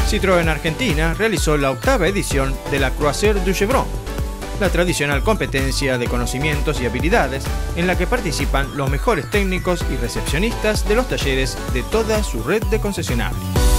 Citroën Argentina realizó la 8ª edición de la Croisière du Chevron, la tradicional competencia de conocimientos y habilidades en la que participan los mejores técnicos y recepcionistas de los talleres de toda su red de concesionarios.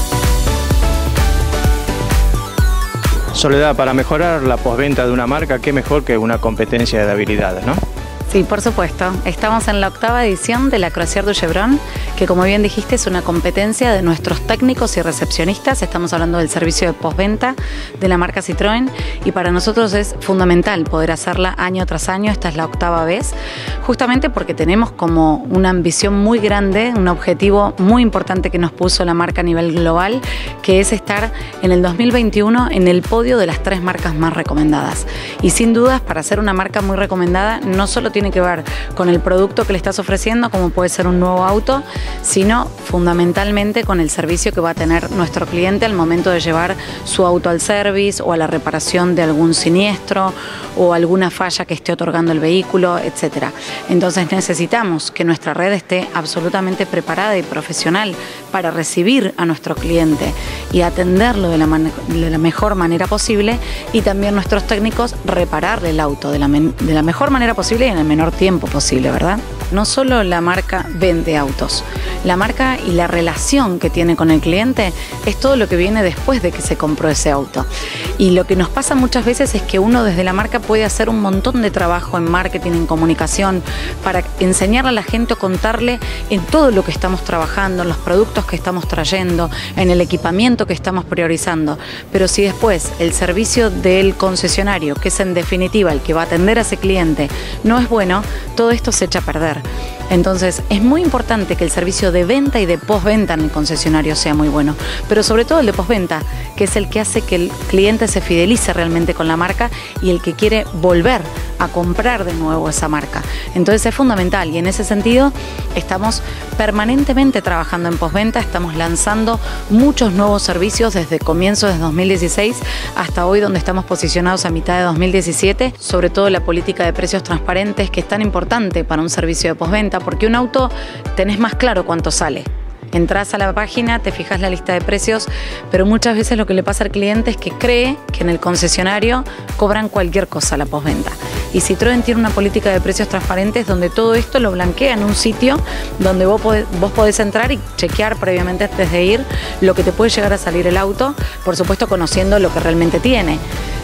Soledad, para mejorar la postventa de una marca, qué mejor que una competencia de habilidades, ¿no? Sí, por supuesto. Estamos en la 8ª edición de la Croisière du Chevron, que como bien dijiste es una competencia de nuestros técnicos y recepcionistas. Estamos hablando del servicio de postventa de la marca Citroën y para nosotros es fundamental poder hacerla año tras año. Esta es la 8ª vez, justamente porque tenemos como una ambición muy grande, un objetivo muy importante que nos puso la marca a nivel global, que es estar en el 2021 en el podio de las 3 marcas más recomendadas. Y sin dudas, para ser una marca muy recomendada, no solo tiene que ver con el producto que le estás ofreciendo, como puede ser un nuevo auto, sino fundamentalmente con el servicio que va a tener nuestro cliente al momento de llevar su auto al service o a la reparación de algún siniestro o alguna falla que esté otorgando el vehículo, etc. Entonces necesitamos que nuestra red esté absolutamente preparada y profesional para recibir a nuestro cliente y atenderlo de la mejor manera posible, y también nuestros técnicos repararle el auto de la mejor manera posible y en el menor tiempo posible, ¿verdad? No solo la marca vende autos, la marca y la relación que tiene con el cliente es todo lo que viene después de que se compró ese auto. Y lo que nos pasa muchas veces es que uno desde la marca puede hacer un montón de trabajo en marketing, en comunicación, para enseñarle a la gente o contarle en todo lo que estamos trabajando, en los productos que estamos trayendo, en el equipamiento que estamos priorizando. Pero si después el servicio del concesionario, que es en definitiva el que va a atender a ese cliente, no es bueno, todo esto se echa a perder. Entonces es muy importante que el servicio de venta y de postventa en el concesionario sea muy bueno, pero sobre todo el de postventa, que es el que hace que el cliente se fidelice realmente con la marca y el que quiere volver a comprar de nuevo esa marca. Entonces es fundamental y en ese sentido estamos permanentemente trabajando en postventa, estamos lanzando muchos nuevos servicios desde comienzos de 2016 hasta hoy, donde estamos posicionados a mitad de 2017, sobre todo la política de precios transparentes, que es tan importante para un servicio de postventa, porque un auto tenés más claro cuánto sale. Entrás a la página, te fijas la lista de precios, pero muchas veces lo que le pasa al cliente es que cree que en el concesionario cobran cualquier cosa a la postventa. Y Citroën tiene una política de precios transparentes donde todo esto lo blanquea en un sitio donde vos podés entrar y chequear previamente antes de ir lo que te puede llegar a salir el auto, por supuesto conociendo lo que realmente tiene.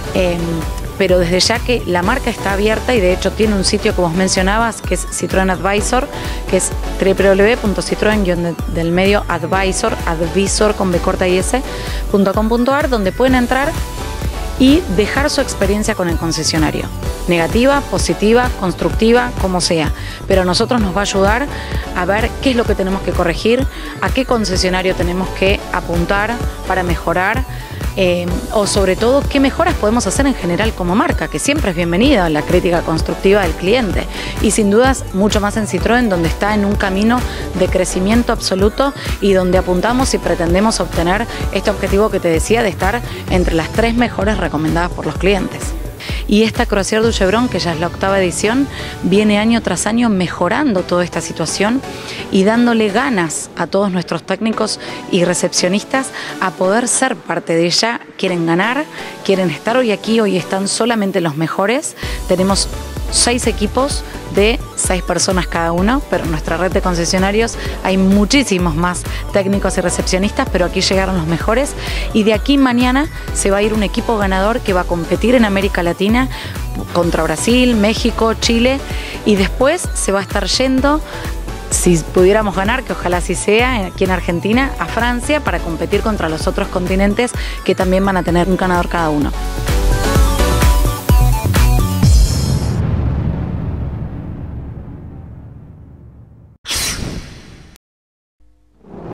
Pero desde ya que la marca está abierta y de hecho tiene un sitio que vos mencionabas, que es Citroën Advisor, que es www.citroen-advisor con B corta y s.com.ar, donde pueden entrar y dejar su experiencia con el concesionario. Negativa, positiva, constructiva, como sea. Pero a nosotros nos va a ayudar a ver qué es lo que tenemos que corregir, a qué concesionario tenemos que apuntar para mejorar, o sobre todo qué mejoras podemos hacer en general como marca, que siempre es bienvenida la crítica constructiva del cliente. Y sin dudas mucho más en Citroën, donde está en un camino de crecimiento absoluto y donde apuntamos y pretendemos obtener este objetivo que te decía de estar entre las 3 mejores recomendadas por los clientes. Y esta Croisière du Chevron, que ya es la 8ª edición, viene año tras año mejorando toda esta situación y dándole ganas a todos nuestros técnicos y recepcionistas a poder ser parte de ella. Quieren ganar, quieren estar hoy aquí, hoy están solamente los mejores. Tenemos 6 equipos de 6 personas cada uno, pero en nuestra red de concesionarios hay muchísimos más técnicos y recepcionistas, pero aquí llegaron los mejores y de aquí mañana se va a ir un equipo ganador que va a competir en América Latina contra Brasil, México, Chile, y después se va a estar yendo, si pudiéramos ganar, que ojalá así sea, aquí en Argentina, a Francia para competir contra los otros continentes que también van a tener un ganador cada uno.